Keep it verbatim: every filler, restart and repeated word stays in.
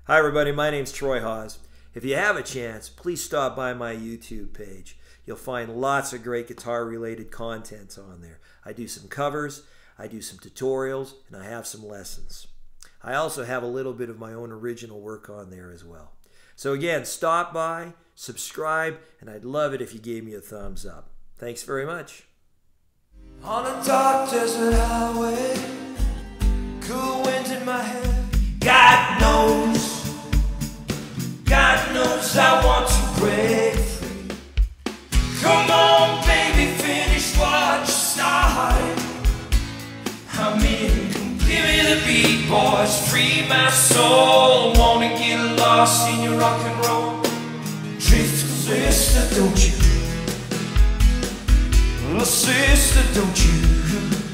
Hi everybody, my name's Troy Hawes. If you have a chance, please stop by my YouTube page. You'll find lots of great guitar related content on there. I do some covers, I do some tutorials, and I have some lessons. I also have a little bit of my own original work on there as well. So again, stop by, subscribe, and I'd love it if you gave me a thumbs up. Thanks very much. On a dark desert highway, cool wind in my hair. God knows, God knows I want to break free. Come on, baby, finish what you started. I'm in completely the beat, boys. Free my soul. Wanna get lost in your rock and roll. Drift, sister, don't you? Oh, sister, don't you?